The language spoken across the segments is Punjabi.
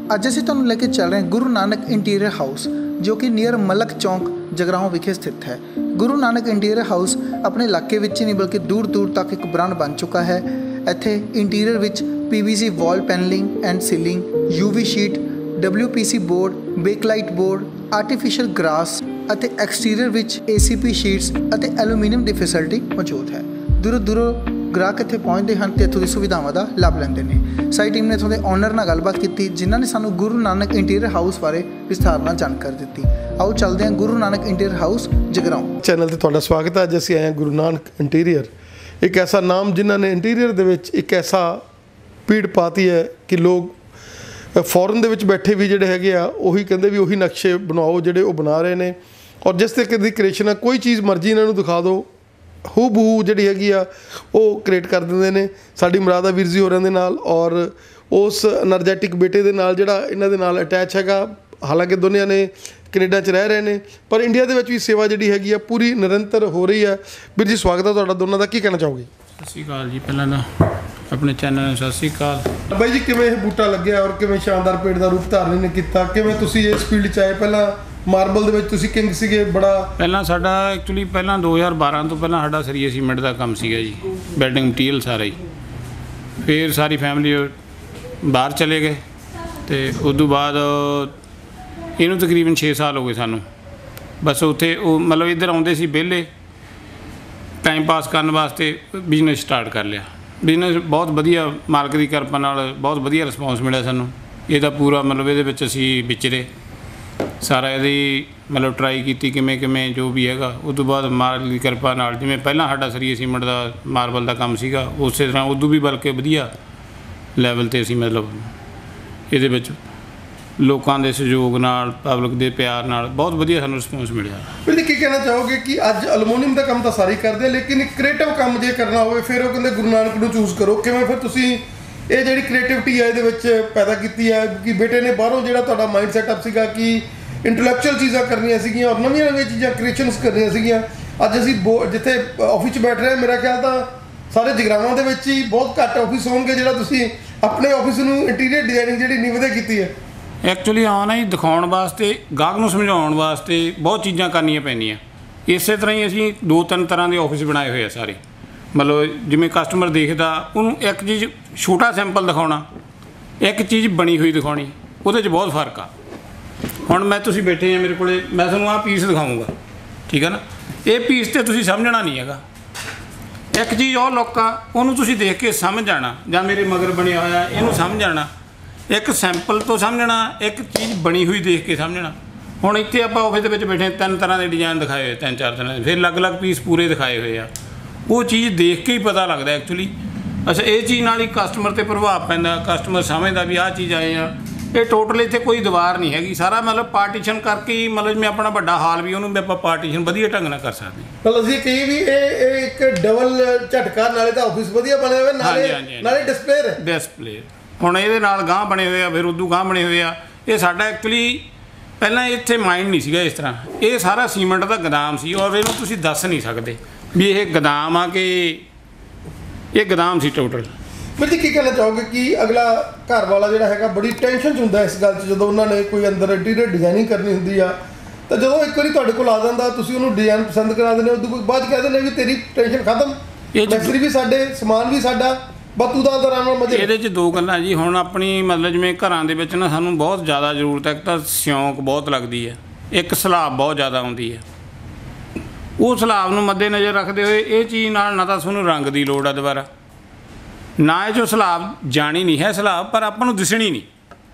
ਅੱਜ ਅਸੀਂ ਤੁਹਾਨੂੰ ਲੈ ਕੇ ਚੱਲ ਰਹੇ ਹਾਂ ਗੁਰੂ ਨਾਨਕ ਇੰਟੀਰੀਅਰ ਹਾਊਸ ਜੋ ਕਿ ਨੀਅਰ ਮਲਕ ਚੌਂਕ ਜਗਰਾਓਂ ਵਿਖੇ ਸਥਿਤ ਹੈ। ਗੁਰੂ ਨਾਨਕ ਇੰਟੀਰੀਅਰ ਹਾਊਸ ਆਪਣੇ ਇਲਾਕੇ ਵਿੱਚ ਹੀ ਨਹੀਂ ਬਲਕਿ ਦੂਰ ਦੂਰ ਤੱਕ ਇੱਕ ਬ੍ਰਾਂਡ ਬਣ ਚੁੱਕਾ ਹੈ। ਇੱਥੇ ਇੰਟੀਰੀਅਰ ਵਿੱਚ PVC wall paneling and ceiling, UV sheet, WPC board, Bakelite board, artificial grass ਅਤੇ ਐਕਸਟੀਰੀਅਰ ਵਿੱਚ ACP ਸ਼ੀਟਸ ਅਤੇ ਐਲੂਮੀਨੀਅਮ ਦੀ ਫੈਸਿਲਿਟੀ ਮੌਜੂਦ ਹੈ। ਦੂਰੋਂ ਦੂਰੋਂ ਗ੍ਰਾਹਕ ਇੱਥੇ ਪਹੁੰਚਦੇ ਹਨ ਅਤੇ ਇੱਥੋਂ ਦੀ ਸੁਵਿਧਾਵਾਂ ਦਾ ਲਾਭ ਲੈਂਦੇ ਨੇ। ਸਾਡੀ ਟੀਮ ਨੇ ਇੱਥੋਂ ਦੇ ਓਨਰ ਨਾਲ ਗੱਲਬਾਤ ਕੀਤੀ ਜਿਨ੍ਹਾਂ ਨੇ ਸਾਨੂੰ ਗੁਰੂ ਨਾਨਕ ਇੰਟੀਰੀਅਰ ਹਾਊਸ ਬਾਰੇ ਵਿਸਥਾਰ ਨਾਲ ਜਾਣਕਾਰੀ ਦਿੱਤੀ। ਆਓ ਚੱਲਦੇ ਹਾਂ Guru Nanak interior house Jagraon. Channel ਤੇ ਤੁਹਾਡਾ ਸਵਾਗਤ ਹੈ। ਅੱਜ ਅਸੀਂ ਆਏ ਹਾਂ ਗੁਰੂ ਨਾਨਕ ਇੰਟੀਰੀਅਰ, ਇੱਕ ਐਸਾ ਨਾਮ ਜਿਨ੍ਹਾਂ ਨੇ ਇੰਟੀਰੀਅਰ ਦੇ ਵਿੱਚ ਇੱਕ ਐਸਾ ਭੀੜ ਪਾਤੀ ਹੈ ਕਿ ਲੋਕ ਫੋਰਨ ਦੇ ਵਿੱਚ ਬੈਠੇ ਵੀ ਜਿਹੜੇ ਹੈਗੇ ਆ ਉਹੀ ਕਹਿੰਦੇ ਵੀ ਉਹੀ ਨਕਸ਼ੇ ਬਣਾਓ ਜਿਹੜੇ ਉਹ ਬਣਾ ਰਹੇ ਨੇ। ਔਰ ਜਿਸ ਤਰੀਕੇ ਦੀ ਕ੍ਰੀਏਸ਼ਨ ਹੈ ਕੋਈ ਚੀਜ਼ ਮਰਜ਼ੀ ਇਹਨਾਂ ਨੂੰ ਦਿਖਾ ਦਿਓ ਹੂ ਬਹੂ ਜਿਹੜੀ ਹੈਗੀ ਆ ਉਹ ਕ੍ਰੀਏਟ ਕਰ ਦਿੰਦੇ ਨੇ। ਸਾਡੀ ਮੁਰਾਦਾ ਵੀਰ ਜੀ ਹੋਰਾਂ ਦੇ ਨਾਲ ਔਰ ਉਸ ਐਨਰਜੈਟਿਕ ਬੇਟੇ ਦੇ ਨਾਲ ਜਿਹੜਾ ਇਹਨਾਂ ਦੇ ਨਾਲ ਅਟੈਚ ਹੈਗਾ। ਹਾਲਾਂਕਿ ਦੋਨਿਆਂ ਨੇ ਕੈਨੇਡਾ 'ਚ ਰਹਿ ਰਹੇ ਨੇ ਪਰ ਇੰਡੀਆ ਦੇ ਵਿੱਚ ਵੀ ਸੇਵਾ ਜਿਹੜੀ ਹੈਗੀ ਆ ਪੂਰੀ ਨਿਰੰਤਰ ਹੋ ਰਹੀ ਹੈ। ਵੀਰ ਜੀ ਸਵਾਗਤ ਹੈ ਤੁਹਾਡਾ ਦੋਨਾਂ ਦਾ। ਕੀ ਕਹਿਣਾ ਚਾਹੋਗੇ? ਸਤਿ ਸ਼੍ਰੀ ਅਕਾਲ ਜੀ। ਪਹਿਲਾਂ ਤਾਂ ਆਪਣੇ ਚੈਨਲ ਨੂੰ ਸਤਿ ਸ਼੍ਰੀ ਅਕਾਲ। ਬਾਈ ਜੀ ਕਿਵੇਂ ਇਹ ਬੂਟਾ ਲੱਗਿਆ ਔਰ ਕਿਵੇਂ ਸ਼ਾਨਦਾਰ ਪੇੜ ਦਾ ਰੂਪ ਧਾਰਨ ਨੇ ਕੀਤਾ? ਕਿਵੇਂ ਤੁਸੀਂ ਇਸ ਫੀਲਡ 'ਚ ਆਏ? ਪਹਿਲਾਂ ਮਾਰਬਲ ਦੇ ਵਿੱਚ ਤੁਸੀਂ ਕਿੰਗ ਸੀਗੇ ਬੜਾ। ਪਹਿਲਾਂ ਸਾਡਾ ਐਕਚੁਅਲੀ ਪਹਿਲਾਂ 2012 ਤੋਂ ਪਹਿਲਾਂ ਸਾਡਾ ਸਰੀਆ ਸੀਮੈਂਟ ਦਾ ਕੰਮ ਸੀਗਾ ਜੀ, ਬਿਲਡਿੰਗ ਮਟੀਰੀਅਲ ਸਾਰਾ ਹੀ। ਫਿਰ ਸਾਰੀ ਫੈਮਿਲੀ ਬਾਹਰ ਚਲੇ ਗਏ ਅਤੇ ਉਸ ਤੋਂ ਬਾਅਦ ਇਹਨੂੰ ਤਕਰੀਬਨ 6 ਸਾਲ ਹੋ ਗਏ ਸਾਨੂੰ। ਬਸ ਉੱਥੇ ਉਹ ਮਤਲਬ ਇੱਧਰ ਆਉਂਦੇ ਸੀ ਵਿਹਲੇ ਟਾਈਮ ਪਾਸ ਕਰਨ ਵਾਸਤੇ, ਬਿਜ਼ਨਸ ਸਟਾਰਟ ਕਰ ਲਿਆ। ਬਿਜ਼ਨਸ ਬਹੁਤ ਵਧੀਆ, ਮਾਲਕ ਦੀ ਕਿਰਪਾ ਨਾਲ ਬਹੁਤ ਵਧੀਆ ਰਿਸਪੌਂਸ ਮਿਲਿਆ ਸਾਨੂੰ। ਇਹਦਾ ਪੂਰਾ ਮਤਲਬ ਇਹਦੇ ਵਿੱਚ ਅਸੀਂ ਵਿਚਰੇ ਸਾਰਾ ਇਹਦੀ ਮਤਲਬ ਟਰਾਈ ਕੀਤੀ ਕਿਵੇਂ ਕਿਵੇਂ ਜੋ ਵੀ ਹੈਗਾ। ਉਸ ਤੋਂ ਬਾਅਦ ਮਾਲਕ ਦੀ ਕਿਰਪਾ ਨਾਲ ਜਿਵੇਂ ਪਹਿਲਾਂ ਸਾਡਾ ਸਰੀਆ ਸੀਮੈਂਟ ਦਾ ਮਾਰਬਲ ਦਾ ਕੰਮ ਸੀਗਾ ਉਸੇ ਤਰ੍ਹਾਂ ਉਦੋਂ ਵੀ ਬਲਕਿ ਵਧੀਆ ਲੈਵਲ 'ਤੇ ਅਸੀਂ ਮਤਲਬ ਇਹਦੇ ਵਿੱਚ ਲੋਕਾਂ ਦੇ ਸਹਿਯੋਗ ਨਾਲ, ਪਬਲਿਕ ਦੇ ਪਿਆਰ ਨਾਲ ਬਹੁਤ ਵਧੀਆ ਸਾਨੂੰ ਰਿਸਪੌਂਸ ਮਿਲਿਆ। ਵੀਰ ਕੀ ਕਹਿਣਾ ਚਾਹੋਗੇ ਕਿ ਅੱਜ ਐਲੂਮੀਨੀਅਮ ਦਾ ਕੰਮ ਤਾਂ ਸਾਰੇ ਕਰਦੇ ਆ ਲੇਕਿਨ ਇੱਕ ਕ੍ਰੀਏਟਿਵ ਕੰਮ ਜੇ ਕਰਨਾ ਹੋਵੇ ਫਿਰ ਉਹ ਕਹਿੰਦੇ ਗੁਰੂ ਨਾਨਕ ਨੂੰ ਚੂਜ਼ ਕਰੋ। ਕਿਵੇਂ ਫਿਰ ਤੁਸੀਂ ਇਹ ਜਿਹੜੀ ਕ੍ਰੀਏਟਿਵਿਟੀ ਹੈ ਇਹਦੇ ਵਿੱਚ ਪੈਦਾ ਕੀਤੀ ਹੈ? ਕਿ ਬੇਟੇ ਨੇ ਬਾਹਰੋਂ ਜਿਹੜਾ ਤੁਹਾਡਾ ਮਾਈਂਡ ਸੈਟਅਪ ਸੀਗਾ ਕਿ ਇੰਟੈਲੈਕਚੁਅਲ ਚੀਜ਼ਾਂ ਕਰਨੀਆਂ ਸੀਗੀਆਂ ਔਰ ਨਵੀਆਂ ਨਵੀਆਂ ਚੀਜ਼ਾਂ ਕ੍ਰੀਏਸ਼ਨਸ ਕਰਨੀਆਂ ਸੀਗੀਆਂ। ਅੱਜ ਅਸੀਂ ਜਿੱਥੇ ਆਫਿਸ 'ਚ ਬੈਠ ਰਹੇ ਹਾਂ, ਮੇਰਾ ਖਿਆਲ ਤਾਂ ਸਾਰੇ ਜਗਰਾਵਾਂ ਦੇ ਵਿੱਚ ਹੀ ਬਹੁਤ ਘੱਟ ਆਫਿਸ ਹੋਣਗੇ ਜਿਹੜਾ ਤੁਸੀਂ ਆਪਣੇ ਆਫਿਸ ਨੂੰ ਇੰਟੀਰੀਅਰ ਡਿਜ਼ਾਈਨਿੰਗ ਜਿਹੜੀ ਇੰਨੀ ਵਧੀਆ ਕੀਤੀ ਹੈ। ਐਕਚੁਅਲੀ ਆਉਣਾ ਹੀ ਦਿਖਾਉਣ ਵਾਸਤੇ, ਗਾਹਕ ਨੂੰ ਸਮਝਾਉਣ ਵਾਸਤੇ ਬਹੁਤ ਚੀਜ਼ਾਂ ਕਰਨੀਆਂ ਪੈਂਦੀਆਂ। ਇਸੇ ਤਰ੍ਹਾਂ ਹੀ ਅਸੀਂ 2-3 ਤਰ੍ਹਾਂ ਦੇ ਆਫਿਸ ਬਣਾਏ ਹੋਏ ਆ ਸਾਰੇ। ਮਤਲਬ ਜਿਵੇਂ ਕਸਟਮਰ ਦੇਖਦਾ ਉਹਨੂੰ ਇੱਕ ਚੀਜ਼ ਛੋਟਾ ਸੈਂਪਲ ਦਿਖਾਉਣਾ, ਇੱਕ ਚੀਜ਼ ਬਣੀ ਹੋਈ ਦਿਖਾਉਣੀ, ਉਹਦੇ 'ਚ ਬਹੁਤ ਫਰਕ ਆ। ਹੁਣ ਤੁਸੀਂ ਬੈਠੇ ਆ ਮੇਰੇ ਕੋਲ, ਮੈਂ ਤੁਹਾਨੂੰ ਆਹ ਪੀਸ ਦਿਖਾਊਂਗਾ, ਠੀਕ ਹੈ ਨਾ। ਇਹ ਪੀਸ 'ਤੇ ਤੁਸੀਂ ਸਮਝਣਾ ਨਹੀਂ ਹੈਗਾ। ਇੱਕ ਚੀਜ਼ ਉਹ ਲੁੱਕ ਆ ਉਹਨੂੰ ਤੁਸੀਂ ਦੇਖ ਕੇ ਸਮਝ ਜਾਣਾ, ਜਾਂ ਮੇਰੇ ਮਗਰ ਬਣਿਆ ਹੋਇਆ ਇਹਨੂੰ ਸਮਝ ਜਾਣਾ। ਇੱਕ ਸੈਂਪਲ ਤੋਂ ਸਮਝਣਾ, ਇੱਕ ਚੀਜ਼ ਬਣੀ ਹੋਈ ਦੇਖ ਕੇ ਸਮਝਣਾ। ਹੁਣ ਇੱਥੇ ਆਪਾਂ ਆਫਿਸ ਦੇ ਵਿੱਚ ਬੈਠੇ 3 ਤਰ੍ਹਾਂ ਦੇ ਡਿਜ਼ਾਈਨ ਦਿਖਾਏ ਹੋਏ, 3-4 ਤਰ੍ਹਾਂ ਦੇ, ਫਿਰ ਅਲੱਗ-ਅਲੱਗ ਪੀਸ ਪੂਰੇ ਦਿਖਾਏ ਹੋਏ ਆ। ਉਹ ਚੀਜ਼ ਦੇਖ ਕੇ ਹੀ ਪਤਾ ਲੱਗਦਾ ਐਕਚੁਅਲੀ। ਅੱਛਾ, ਇਹ ਚੀਜ਼ ਨਾਲ ਹੀ ਕਸਟਮਰ 'ਤੇ ਪ੍ਰਭਾਵ ਪੈਂਦਾ। ਕਸਟਮਰ ਸਮਝਦਾ ਵੀ ਆਹ ਚੀਜ਼ ਆਏ ਆ। ਇਹ ਟੋਟਲ ਇੱਥੇ ਕੋਈ ਦੀਵਾਰ ਨਹੀਂ ਹੈਗੀ, ਸਾਰਾ ਮਤਲਬ ਪਾਰਟੀਸ਼ਨ ਕਰਕੇ ਹੀ, ਮਤਲਬ ਜਿਵੇਂ ਆਪਣਾ ਵੱਡਾ ਹਾਲ ਵੀ ਉਹਨੂੰ ਵੀ ਆਪਾਂ ਪਾਰਟੀਸ਼ਨ ਵਧੀਆ ਢੰਗ ਨਾਲ ਕਰ ਸਕਦੇ ਹਾਂ। ਮਤਲਬ ਅਸੀਂ ਕਹੀ ਵੀ ਇਹ ਇੱਕ ਡਬਲ ਝਟਕਾ, ਨਾਲੇ ਤਾਂ ਆਫਿਸ ਵਧੀਆ ਬਣਿਆ ਹੋਇਆ ਨਾਲੇ ਡਿਸਪਲੇ। ਹੁਣ ਇਹਦੇ ਨਾਲ ਗਾਂਹ ਬਣੇ ਹੋਏ ਆ, ਫਿਰ ਉਦੋਂ ਗਾਂਹ ਬਣੇ ਹੋਏ ਆ। ਇਹ ਸਾਡਾ ਐਕਚੁਅਲੀ ਪਹਿਲਾਂ ਇੱਥੇ ਮਾਈਂਡ ਨਹੀਂ ਸੀਗਾ ਇਸ ਤਰ੍ਹਾਂ। ਇਹ ਸਾਰਾ ਸੀਮੈਂਟ ਦਾ ਗੋਦਾਮ ਸੀ ਔਰ ਇਹਨੂੰ ਤੁਸੀਂ ਦੱਸ ਨਹੀਂ ਸਕਦੇ ਵੀ ਇਹ ਗੋਦਾਮ ਆ ਕਿ ਇਹ ਗੋਦਾਮ ਸੀ ਟੋਟਲ। ਵੀਰ ਜੀ ਕੀ ਕਹਿਣਾ ਚਾਹੋਗੇ ਕਿ ਅਗਲਾ ਘਰ ਵਾਲਾ ਜਿਹੜਾ ਹੈਗਾ ਬੜੀ ਟੈਨਸ਼ਨ 'ਚ ਹੁੰਦਾ ਇਸ ਗੱਲ 'ਚ ਜਦੋਂ ਉਹਨਾਂ ਨੇ ਕੋਈ ਅੰਦਰ ਇੰਟੀਰੀਅਰ ਡਿਜ਼ਾਈਨਿੰਗ ਕਰਨੀ ਹੁੰਦੀ ਆ, ਤਾਂ ਜਦੋਂ ਇੱਕ ਵਾਰੀ ਤੁਹਾਡੇ ਕੋਲ ਆ ਜਾਂਦਾ ਤੁਸੀਂ ਉਹਨੂੰ ਡਿਜ਼ਾਈਨ ਪਸੰਦ ਕਰਾ ਦਿੰਦੇ ਹੋ, ਉਦੋਂ ਬਾਅਦ ਕਹਿ ਦਿੰਦੇ ਵੀ ਤੇਰੀ ਟੈਨਸ਼ਨ ਖਤਮ, ਮਿਸਤਰੀ ਵੀ ਸਾਡੇ, ਸਮਾਨ ਵੀ ਸਾਡਾ, ਬਤੂ ਦਾ ਆਰਾਮ ਨਾਲ ਮਜ਼ੇ। ਇਹਦੇ 'ਚ 2 ਗੱਲਾਂ ਜੀ। ਹੁਣ ਆਪਣੀ ਮਤਲਬ ਜਿਵੇਂ ਘਰਾਂ ਦੇ ਵਿੱਚ ਨਾ ਸਾਨੂੰ ਬਹੁਤ ਜ਼ਿਆਦਾ ਜ਼ਰੂਰਤ ਹੈ। ਇੱਕ ਤਾਂ ਸਿਉਂਕ ਬਹੁਤ ਲੱਗਦੀ ਹੈ, ਇੱਕ ਸਲਾਬ ਬਹੁਤ ਜ਼ਿਆਦਾ ਆਉਂਦੀ ਹੈ। ਉਹ ਸਲਾਬ ਨੂੰ ਮੱਦੇ ਨਜ਼ਰ ਰੱਖਦੇ ਹੋਏ ਇਹ ਚੀਜ਼ ਨਾਲ ਨਾ ਤਾਂ ਤੁਹਾਨੂੰ ਰੰਗ ਦੀ ਲੋੜ ਆ ਦੁਬਾਰਾ, ਨਾ ਇਹ 'ਚੋਂ ਸਲਾਬ ਜਾਣੀ ਨਹੀਂ ਹੈ ਸਲਾਬ, ਪਰ ਆਪਾਂ ਨੂੰ ਦਿਸਣੀ ਨਹੀਂ।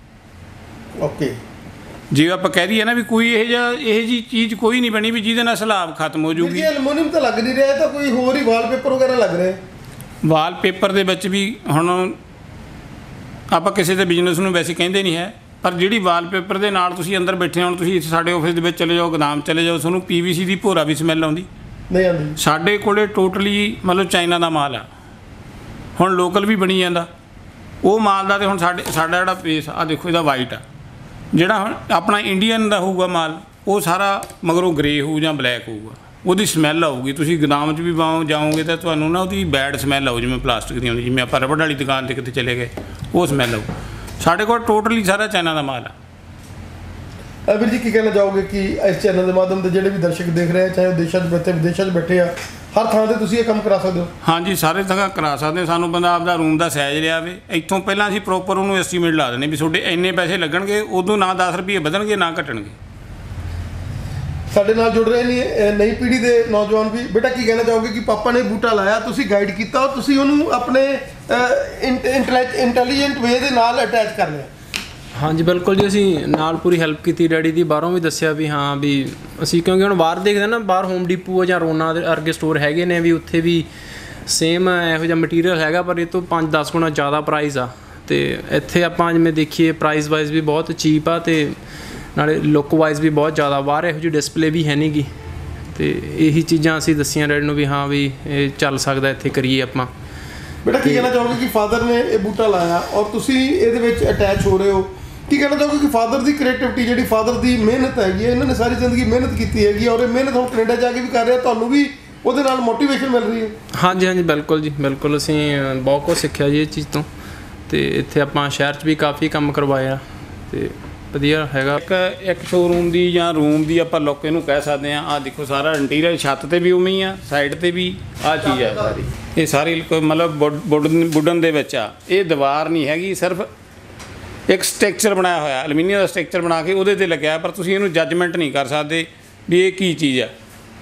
ਓਕੇ, ਜੇ ਆਪਾਂ ਕਹਿ ਦਈਏ ਨਾ ਵੀ ਕੋਈ ਇਹ ਜਿਹੀ ਚੀਜ਼ ਕੋਈ ਨਹੀਂ ਬਣੀ ਵੀ ਜਿਹਦੇ ਨਾਲ ਸਲਾਬ ਖਤਮ ਹੋ ਜੂਗੀ। ਐਲੂਮੀਨੀਅਮ ਤਾਂ ਲੱਗ ਨਹੀਂ ਰਿਹਾ, ਤਾਂ ਕੋਈ ਹੋਰ ਹੀ ਵਾਲਪੇਪਰ ਵਗੈਰਾ ਲੱਗ ਰਿਹਾ। ਵਾਲਪੇਪਰ ਦੇ ਵਿੱਚ ਵੀ ਹੁਣ ਆਪਾਂ ਕਿਸੇ ਦੇ ਬਿਜ਼ਨਸ ਨੂੰ ਵੈਸੇ ਕਹਿੰਦੇ ਨਹੀਂ ਹੈ, ਪਰ ਜਿਹੜੀ ਵਾਲਪੇਪਰ ਦੇ ਨਾਲ ਤੁਸੀਂ ਅੰਦਰ ਬੈਠੇ ਹੋ, ਤੁਸੀਂ ਸਾਡੇ ਆਫਿਸ ਦੇ ਵਿੱਚ ਚਲੇ ਜਾਓ, ਗੋਦਾਮ ਚਲੇ ਜਾਓ, ਤੁਹਾਨੂੰ PVC ਦੀ ਭੋਰਾ ਵੀ ਸਮੈਲ ਆਉਂਦੀ ਨਹੀਂ ਆਉਂਦੀ। ਸਾਡੇ ਕੋਲੇ ਟੋਟਲੀ ਮਤਲਬ ਚਾਈਨਾ ਦਾ ਮਾਲ ਆ। ਹੁਣ ਲੋਕਲ ਵੀ ਬਣੀ ਜਾਂਦਾ ਉਹ ਮਾਲ ਦਾ। ਅਤੇ ਹੁਣ ਸਾਡਾ ਜਿਹੜਾ ਪੇਸ ਆ ਦੇਖੋ ਇਹਦਾ ਵਾਈਟ ਆ, ਜਿਹੜਾ ਹੁਣ ਆਪਣਾ ਇੰਡੀਅਨ ਦਾ ਹੋਊਗਾ ਮਾਲ ਉਹ ਸਾਰਾ ਮਗਰੋਂ ਗ੍ਰੇ ਹੋਊ ਜਾਂ ਬਲੈਕ ਹੋਊਗਾ, ਉਹਦੀ ਸਮੈਲ ਆਊਗੀ। ਤੁਸੀਂ ਗੋਦਾਮ 'ਚ ਵੀ ਜਾਓਗੇ ਤਾਂ ਤੁਹਾਨੂੰ ਨਾ ਉਹਦੀ ਬੈਡ ਸਮੈਲ ਆਊ, ਜਿਵੇਂ ਪਲਾਸਟਿਕ ਦੀ ਆਉਂਦੀ, ਜਿਵੇਂ ਆਪਾਂ ਰਬੜ ਵਾਲੀ ਦੁਕਾਨ 'ਤੇ ਕਿਤੇ ਚਲੇ ਗਏ ਉਹ ਸਮੈਲ ਆਊ। ਸਾਡੇ ਕੋਲ ਟੋਟਲੀ ਸਾਰਾ ਚਾਈਨਾ ਦਾ ਮਾਲ ਆ। ਵੀਰ ਜੀ ਕੀ ਕਹਿਣਾ ਚਾਹੋਗੇ ਕਿ ਇਸ ਚੈਨਲ ਦੇ ਮਾਧਿਅਮ ਤੇ ਜਿਹੜੇ ਵੀ ਦਰਸ਼ਕ ਦੇਖ ਰਹੇ ਆ, ਚਾਹੇ ਉਹ ਦੇਸ਼ਾਂ 'ਚ ਬੈਠੇ ਵਿਦੇਸ਼ਾਂ 'ਚ ਬੈਠੇ ਆ, ਹਰ ਥਾਂ ਤੇ ਤੁਸੀਂ ਇਹ ਕੰਮ ਕਰਾ ਸਕਦੇ ਹੋ? ਹਾਂਜੀ, ਸਾਰੇ ਜਗ੍ਹਾ ਕਰਾ ਸਕਦੇ ਹਾਂ। ਸਾਨੂੰ ਬੰਦਾ ਆਪਦਾ ਰੂਮ ਦਾ ਸਾਈਜ਼ ਲਿਆ ਵੇ, ਇੱਥੋਂ ਪਹਿਲਾਂ ਅਸੀਂ ਪ੍ਰੋਪਰ ਉਹਨੂੰ ਐਸਟੀਮੇਟ ਲਾ ਦਿੰਦੇ ਵੀ ਤੁਹਾਡੇ ਇੰਨੇ ਪੈਸੇ ਲੱਗਣਗੇ, ਉਦੋਂ ਨਾ 10 ਰੁਪਏ ਵਧਣਗੇ ਨਾ ਘਟਣਗੇ। ਸਾਡੇ ਨਾਲ ਜੁੜ ਰਹੇ ਨੇ ਨਈ ਪੀੜ੍ਹੀ ਦੇ ਨੌਜਵਾਨ ਵੀ। ਬੇਟਾ ਕੀ ਕਹਿਣਾ ਚਾਹੋਗੇ ਕਿ ਪਾਪਾ ਨੇ ਬੂਟਾ ਲਾਇਆ, ਤੁਸੀਂ ਗਾਈਡ ਕੀਤਾ ਔਰ ਤੁਸੀਂ ਉਹਨੂੰ ਆਪਣੇ ਇੰਟੈਲੀਜੈਂਟ ਵੇ ਦੇ ਨਾਲ ਅਟੈਚ ਕਰ ਲਿਆ? ਹਾਂਜੀ ਬਿਲਕੁਲ ਜੀ, ਅਸੀਂ ਨਾਲ ਪੂਰੀ ਹੈਲਪ ਕੀਤੀ ਡੈਡੀ ਦੀ। ਬਾਹਰੋਂ ਵੀ ਦੱਸਿਆ ਵੀ ਹਾਂ ਵੀ ਅਸੀਂ, ਕਿਉਂਕਿ ਹੁਣ ਬਾਹਰ ਦੇਖਦੇ ਨਾ, ਬਾਹਰ ਹੋਮ ਡੀਪੂ ਆ ਜਾਂ ਰੋਨਾ ਦੇ ਵਰਗੇ ਸਟੋਰ ਹੈਗੇ ਨੇ, ਵੀ ਉੱਥੇ ਵੀ ਸੇਮ ਇਹੋ ਜਿਹਾ ਮਟੀਰੀਅਲ ਹੈਗਾ ਪਰ ਇਹ ਤੋਂ 5-10 ਗੁਣਾ ਜ਼ਿਆਦਾ ਪ੍ਰਾਈਸ ਆ। ਅਤੇ ਇੱਥੇ ਆਪਾਂ ਜਿਵੇਂ ਦੇਖੀਏ ਪ੍ਰਾਈਸ ਵਾਈਜ਼ ਵੀ ਬਹੁਤ ਚੀਪ ਆ ਅਤੇ ਨਾਲੇ ਲੁੱਕ ਵਾਈਜ਼ ਵੀ ਬਹੁਤ ਜ਼ਿਆਦਾ। ਬਾਹਰ ਇਹੋ ਜਿਹੀ ਡਿਸਪਲੇ ਵੀ ਹੈ ਨਹੀਂ ਗੀ, ਅਤੇ ਇਹੀ ਚੀਜ਼ਾਂ ਅਸੀਂ ਦੱਸੀਆਂ ਡੈਡੀ ਨੂੰ ਵੀ ਹਾਂ ਵੀ ਇਹ ਚੱਲ ਸਕਦਾ, ਇੱਥੇ ਕਰੀਏ ਆਪਾਂ। ਬੇਟਾ ਕੀ ਕਹਿਣਾ ਚਾਹੋਗੇ ਕਿ ਫਾਦਰ ਨੇ ਇਹ ਬੂਟਾ ਲਾਇਆ ਔਰ ਤੁਸੀਂ ਇਹਦੇ ਵਿੱਚ ਅਟੈਚ ਹੋ ਰਹੇ ਹੋ, ਕੀ ਕਹਿਣਾ ਚਾਹੋਗੇ ਕਿ ਫਾਦਰ ਦੀ ਕ੍ਰੀਏਟਿਵਿਟੀ, ਜਿਹੜੀ ਫਾਦਰ ਦੀ ਮਿਹਨਤ ਹੈਗੀ ਹੈ, ਇਹਨਾਂ ਨੇ ਸਾਰੀ ਜ਼ਿੰਦਗੀ ਮਿਹਨਤ ਕੀਤੀ ਹੈਗੀ ਔਰ ਇਹ ਮਿਹਨਤ ਹੁਣ ਕੈਨੇਡਾ ਜਾ ਕੇ ਵੀ ਕਰ ਰਿਹਾ, ਤੁਹਾਨੂੰ ਵੀ ਉਹਦੇ ਨਾਲ ਮੋਟੀਵੇਸ਼ਨ ਮਿਲ ਰਹੀ ਹੈ? ਹਾਂਜੀ ਹਾਂਜੀ ਬਿਲਕੁਲ ਜੀ, ਬਿਲਕੁਲ। ਅਸੀਂ ਬਹੁਤ ਕੁਛ ਸਿੱਖਿਆ ਜੀ ਇਹ ਚੀਜ਼ ਤੋਂ, ਅਤੇ ਇੱਥੇ ਆਪਾਂ ਸ਼ਹਿਰ 'ਚ ਵੀ ਕਾਫੀ ਕੰਮ ਕਰਵਾਇਆ ਅਤੇ ਵਧੀਆ ਹੈਗਾ। ਇੱਕ ਸ਼ੋਰੂਮ ਦੀ ਜਾਂ ਰੂਮ ਦੀ ਆਪਾਂ ਲੁੱਕ ਇਹਨੂੰ ਕਹਿ ਸਕਦੇ ਹਾਂ। ਆਹ ਦੇਖੋ ਸਾਰਾ ਇੰਟੀਰੀਅਰ, ਛੱਤ ਤੇ ਵੀ ਉਵੇਂ ਹੀ ਆ, ਸਾਈਡ ਤੇ ਵੀ ਆਹ ਚੀਜ਼ ਆ ਸਾਰੀ। ਇਹ ਸਾਰੀ ਮਤਲਬ ਵੁਡਨ ਦੇ ਵਿੱਚ ਆ। ਇਹ ਦੀਵਾਰ ਨਹੀਂ ਹੈਗੀ, ਸਿਰਫ ਇੱਕ ਸਟਰਕਚਰ ਬਣਾਇਆ ਹੋਇਆ, ਐਲੂਮੀਨੀਅਮ ਦਾ ਸਟਰਕਚਰ ਬਣਾ ਕੇ ਉਹਦੇ 'ਤੇ ਲੱਗਿਆ, ਪਰ ਤੁਸੀਂ ਇਹਨੂੰ ਜੱਜਮੈਂਟ ਨਹੀਂ ਕਰ ਸਕਦੇ ਵੀ ਇਹ ਕੀ ਚੀਜ਼ ਆ।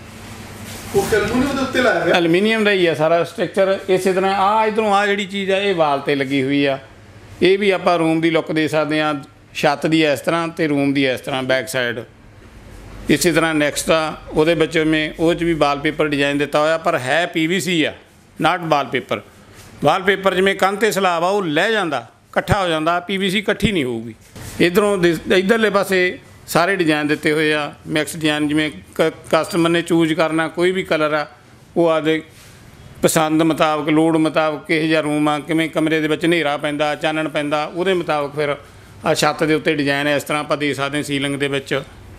ਐਲੂਮੀਨੀਅਮ ਦਾ ਹੀ ਆ ਸਾਰਾ ਸਟਰਕਚਰ। ਇਸੇ ਤਰ੍ਹਾਂ ਆਹ ਇੱਧਰੋਂ ਆਹ ਜਿਹੜੀ ਚੀਜ਼ ਆ ਇਹ ਵਾਲ 'ਤੇ ਲੱਗੀ ਹੋਈ ਆ। ਇਹ ਵੀ ਆਪਾਂ ਰੂਮ ਦੀ ਲੁੱਕ ਦੇ ਸਕਦੇ ਹਾਂ, ਛੱਤ ਦੀ ਇਸ ਤਰ੍ਹਾਂ ਅਤੇ ਰੂਮ ਦੀ ਇਸ ਤਰ੍ਹਾਂ ਬੈਕ ਸਾਈਡ। ਇਸੇ ਤਰ੍ਹਾਂ ਨੈਕਸਟ ਆ, ਉਹਦੇ ਵਿੱਚ ਉਹਦੇ 'ਚ ਵੀ ਵਾਲਪੇਪਰ ਡਿਜ਼ਾਈਨ ਦਿੱਤਾ ਹੋਇਆ, ਪਰ ਹੈ PVC ਆ, ਨਾਟ ਵਾਲਪੇਪਰ। ਵਾਲਪੇਪਰ ਜਿਵੇਂ ਕੰਧ 'ਤੇ ਸਲਾਬ ਆ ਉਹ ਲੈ ਜਾਂਦਾ, ਇਕੱਠਾ ਹੋ ਜਾਂਦਾ, PVC ਇਕੱਠੀ ਨਹੀਂ ਹੋਊਗੀ। ਇੱਧਰੋਂ ਇੱਧਰਲੇ ਪਾਸੇ ਸਾਰੇ ਡਿਜ਼ਾਈਨ ਦਿੱਤੇ ਹੋਏ ਆ, ਮਿਕਸ ਡਿਜ਼ਾਈਨ। ਜਿਵੇਂ ਕਸਟਮਰ ਨੇ ਚੂਜ਼ ਕਰਨਾ ਕੋਈ ਵੀ ਕਲਰ ਆ, ਉਹ ਆਪਦੇ ਪਸੰਦ ਮੁਤਾਬਕ, ਲੋੜ ਮੁਤਾਬਕ, ਕਿਹੋ ਜਿਹਾ ਰੂਮ ਆ, ਕਿਵੇਂ ਕਮਰੇ ਦੇ ਵਿੱਚ ਹਨੇਰਾ ਪੈਂਦਾ, ਚਾਨਣ ਪੈਂਦਾ, ਉਹਦੇ ਮੁਤਾਬਕ ਫਿਰ ਆ ਛੱਤ ਦੇ ਉੱਤੇ ਡਿਜ਼ਾਈਨ ਇਸ ਤਰ੍ਹਾਂ ਆਪਾਂ ਦੇ ਸਕਦੇ ਹਾਂ। ਸੀਲਿੰਗ ਦੇ ਵਿੱਚ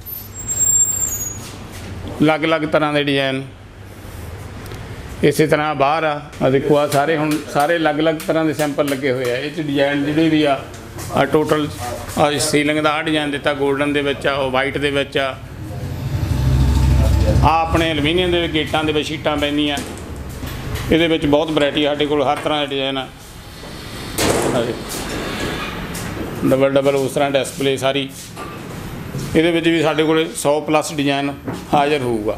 ਅਲੱਗ-ਅਲੱਗ ਤਰ੍ਹਾਂ ਦੇ ਡਿਜ਼ਾਈਨ। ਇਸੇ ਤਰ੍ਹਾਂ ਬਾਹਰ ਆ ਦੇਖੋ, ਆ ਸਾਰੇ ਹੁਣ ਸਾਰੇ ਅਲੱਗ-ਅਲੱਗ ਤਰ੍ਹਾਂ ਦੇ ਸੈਂਪਲ ਲੱਗੇ ਹੋਏ ਆ। ਇਹ 'ਚ ਡਿਜ਼ਾਈਨ ਜਿਹੜੇ ਵੀ ਆ ਟੋਟਲ ਸੀਲਿੰਗ ਦਾ ਆਹ ਡਿਜ਼ਾਈਨ ਦਿੱਤਾ, ਗੋਲਡਨ ਦੇ ਵਿੱਚ ਆ, ਉਹ ਵਾਈਟ ਦੇ ਵਿੱਚ ਆ। ਆ ਆਪਣੇ ਐਲੂਮੀਨੀਅਮ ਦੇ ਗੇਟਾਂ ਦੇ ਵਿੱਚ ਸ਼ੀਟਾਂ ਪੈਂਦੀਆਂ, ਇਹਦੇ ਵਿੱਚ ਬਹੁਤ ਵੈਰਾਈਟੀ ਸਾਡੇ ਕੋਲ, ਹਰ ਤਰ੍ਹਾਂ ਦਾ ਡਿਜ਼ਾਈਨ ਆ। ਡਬਲ ਉਸ ਤਰ੍ਹਾਂ ਡਿਸਪਲੇ ਸਾਰੀ। ਇਹਦੇ ਵਿੱਚ ਵੀ ਸਾਡੇ ਕੋਲ 100+ ਡਿਜ਼ਾਈਨ ਹਾਜ਼ਰ ਹੋਊਗਾ।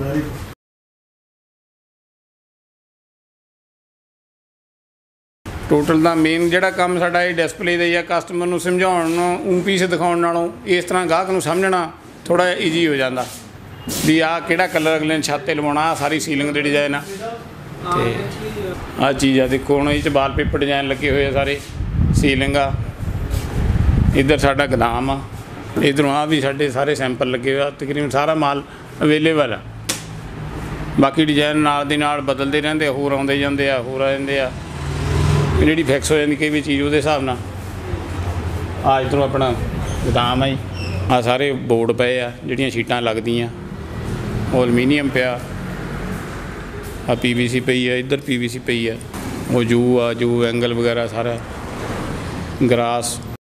ਟੋਟਲ ਦਾ ਮੇਨ ਜਿਹੜਾ ਕੰਮ ਸਾਡਾ ਇਹ ਡਿਸਪਲੇ ਦਾ ਜਾਂ ਕਸਟਮਰ ਨੂੰ ਸਮਝਾਉਣ ਨੂੰ, ਪੀਸ ਦਿਖਾਉਣ ਨਾਲੋਂ ਇਸ ਤਰ੍ਹਾਂ ਗਾਹਕ ਨੂੰ ਸਮਝਣਾ ਥੋੜ੍ਹਾ ਜਿਹਾ ਈਜ਼ੀ ਹੋ ਜਾਂਦਾ ਵੀ ਆਹ ਕਿਹੜਾ ਕਲਰ ਅਗਲੇ ਨੇ ਛੱਤ 'ਤੇ ਲਵਾਉਣਾ। ਆਹ ਸਾਰੀ ਸੀਲਿੰਗ ਦੇ ਡਿਜ਼ਾਈਨ ਆ ਅਤੇ ਆਹ ਚੀਜ਼ ਆ ਦੇਖੋ। ਹੁਣ ਇਹ 'ਚ ਵਾਲਪੇਪਰ ਡਿਜ਼ਾਈਨ ਲੱਗੇ ਹੋਏ ਆ, ਸਾਰੇ ਸੀਲਿੰਗ ਆ। ਇੱਧਰ ਸਾਡਾ ਗੋਦਾਮ ਆ, ਇੱਧਰੋਂ ਆਹ ਵੀ ਸਾਡੇ ਸਾਰੇ ਸੈਂਪਲ ਲੱਗੇ ਹੋਏ ਆ। ਤਕਰੀਬਨ ਸਾਰਾ ਮਾਲ ਅਵੇਲੇਬਲ ਆ। ਬਾਕੀ ਡਿਜ਼ਾਈਨ ਨਾਲ ਦੀ ਨਾਲ ਬਦਲਦੇ ਰਹਿੰਦੇ, ਹੋਰ ਆਉਂਦੇ ਜਾਂਦੇ ਆ, ਹੋਰ ਆ ਜਾਂਦੇ ਆ। ਜਿਹੜੀ ਫਿਕਸ ਹੋ ਜਾਂਦੀ ਕਈ ਵੀ ਚੀਜ਼ ਉਹਦੇ ਹਿਸਾਬ ਨਾਲ। ਆ ਇੱਧਰੋਂ ਆਪਣਾ ਗੋਦਾਮ ਆ ਜੀ, ਆ ਸਾਰੇ ਬੋਰਡ ਪਏ ਆ, ਜਿਹੜੀਆਂ ਸ਼ੀਟਾਂ ਲੱਗਦੀਆਂ, ਉਹ ਐਲੂਮੀਨੀਅਮ ਪਿਆ, ਆ PVC ਪਈ ਆ, ਇੱਧਰ PVC ਪਈ ਆ, ਉਹ ਜੂ ਆ, ਜੂ ਐਂਗਲ ਵਗੈਰਾ ਸਾਰਾ, ਗਰਾਸ